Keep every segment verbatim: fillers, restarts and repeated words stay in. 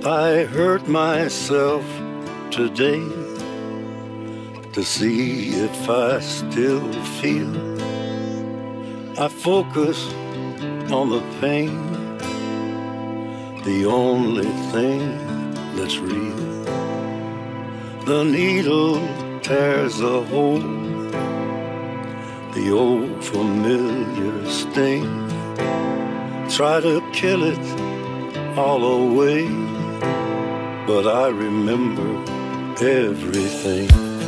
I hurt myself today to see if I still feel. I focus on the pain, the only thing that's real. The needle tears a hole, the old familiar sting. Try to kill it all away, but I remember everything.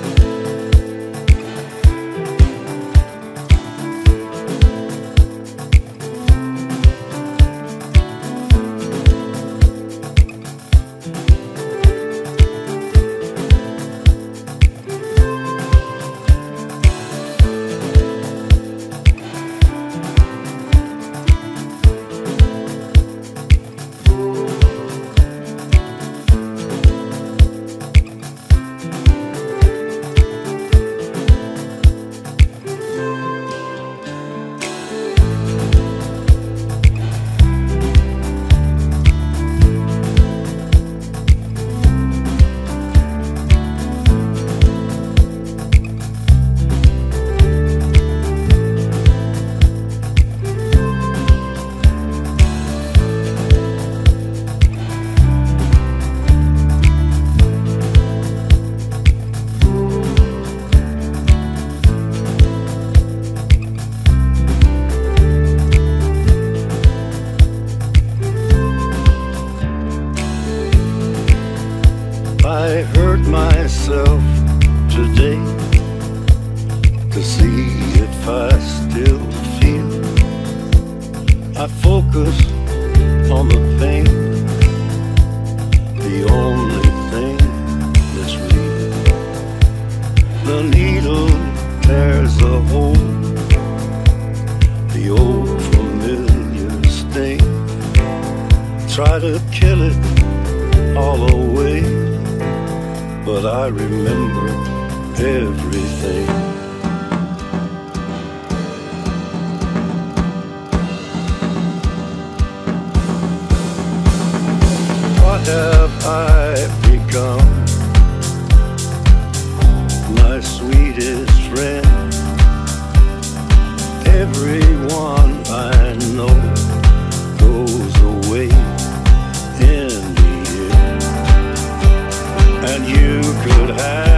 I hurt myself today to see if I still feel. I focus on the pain, the only thing that's real. The needle tears a hole, the old familiar sting. Try to kill it all away, but I remember everything. What have I become, my sweetest friend? Everyone I know goes away in the end, and you could have